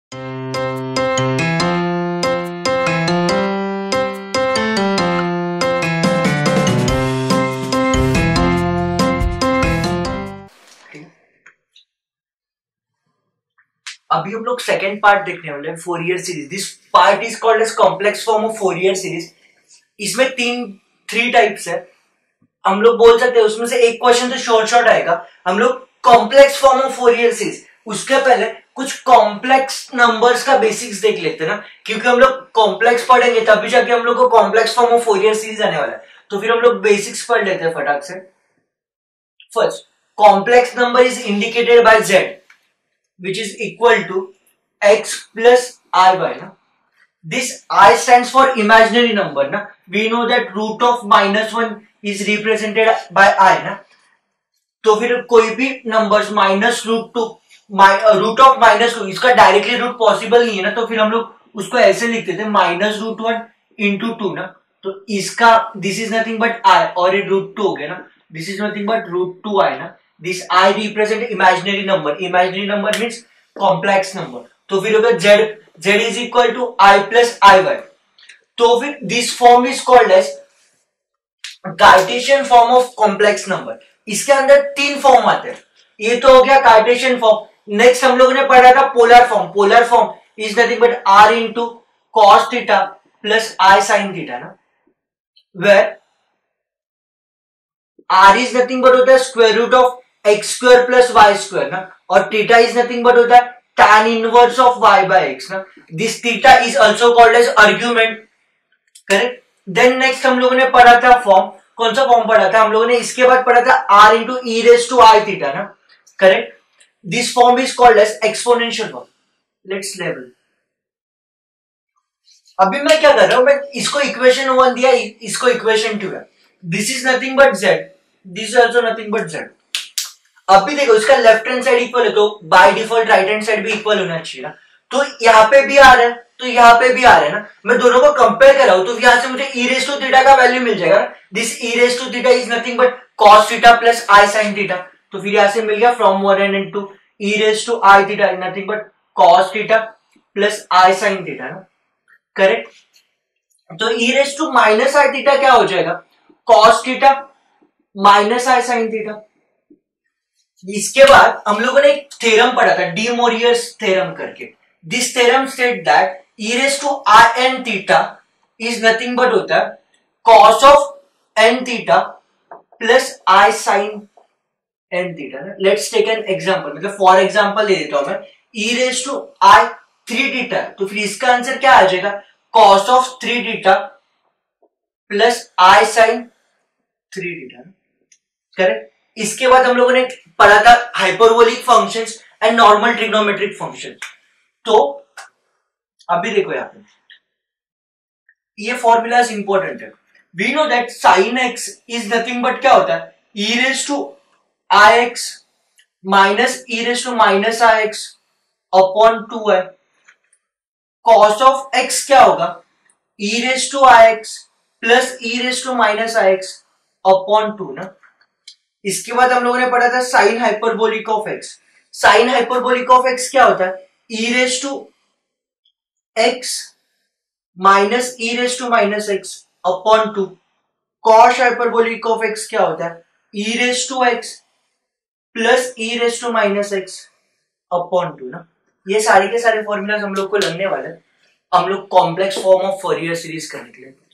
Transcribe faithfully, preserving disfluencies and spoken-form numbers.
अभी हम लोग सेकेंड पार्ट देखने वाले हैं, Fourier series. This part is called as complex form of Fourier series. इसमें तीन थ्री टाइप्स है, हम लोग बोल सकते हैं। उसमें से एक क्वेश्चन तो शॉर्ट शॉर्ट आएगा। हम लोग complex form of Fourier series, उसके पहले कुछ कॉम्प्लेक्स नंबर्स का बेसिक्स देख लेते हैं ना, क्योंकि हम लोग कॉम्प्लेक्स पढ़ेंगे तभी जाके हम लोग को complex form of Fourier series आने वाला है। तो फिर हम लोग बेसिक्स पढ़ लेते हैं फटाक से। First, complex number is indicated by Z which is equal to x plus I by ना. This I stands for imaginary number ना. We know that root of minus one is represented by I ना. तो फिर कोई भी numbers minus root two root of minus two, इसका directly root possible नहीं है ना, तो फिर हम लोग उसको ऐसे लिखते थे minus root one into two ना. तो इसका this is nothing but I, और ये रूट टू हो गया ना. This is nothing but root two I ना. This I represent imaginary number. Imaginary number means complex number. तो फिर होगा z, z is equal to I plus I y. तो फिर this form is called as Cartesian form of complex number. इसके अंदर तीन form आते हैं. ये तो हो गया Cartesian form. नेक्स्ट हम लोगों ने पढ़ा था polar form. Polar form is nothing but r into cos theta plus I sin theta ना, where r is nothing but होता है square root of x square plus y square ना, और थीटा इज नथिंग बट होता है tan inverse of y by x ना. This theta is also called as argument, correct. Then next हम लोगों ने पढ़ा था फॉर्म, कौन सा फॉर्म पढ़ा था हम लोगों ने, इसके बाद पढ़ा था r into e raise to i theta ना, correct. This form is called as exponential form. Let's level. अभी मैं क्या कर रहा हूं, मैं इसको इक्वेशन वन दिया, इसको इक्वेशन टू है. This is nothing but z, this is also nothing but z. अभी देखो इसका लेफ्ट हैंड साइड इक्वल है, तो by default right hand side भी इक्वल होना चाहिए ना. तो यहाँ पे भी आ रहा है, तो यहाँ पे भी आ रहा है ना. मैं दोनों को कंपेयर कर रहा हूं, तो यहाँ से मुझे ई रेज टू थीटा का वैल्यू मिल जाएगा. This e raise to theta is nothing but cos theta plus i sine theta. तो फिर यहाँ से मिल गया from one and and two e raise to i theta is nothing but cos theta plus i sine theta ना, correct. तो e raise to minus i theta क्या हो जाएगा, cos theta minus i sine theta. इसके बाद हम लोगों ने एक थ्योरम पढ़ा था, डी मोरियर्स थ्योरम करके. This theorem state that e raise to i n theta is nothing but होता है cos of n theta plus i sine n theta. Let's take an example, मतलब फॉर एग्जांपल ले लेता हूं मैं. e raise to i three theta, तो फिर इसका आंसर क्या आ जाएगा, cos of three theta plus i sine three theta, correct. इसके बाद हम लोगों ने पढ़ा था hyperbolic functions and normal trigonometric functions. तो अभी देखो यहाँ पे ये फॉर्मूलाज इंपॉर्टेंट है. We know that sine x is nothing but क्या होता है, e raise to i x minus e raise to minus i x upon two है. कॉस ऑफ एक्स क्या होगा, e raise to i x plus e raise to minus i x upon two ना. इसके बाद हम लोगों ने पढ़ा था sine hyperbolic of x. Sine hyperbolic of x क्या होता है, e raise to x minus e raise to minus x upon two. Cos hyperbolic of x क्या होता है, e raise to x plus e raise to minus x upon two ना. ये सारे के सारे फॉर्मूलाज हम लोग को लगने वाले, हम लोग complex form of Fourier series करने के लिए.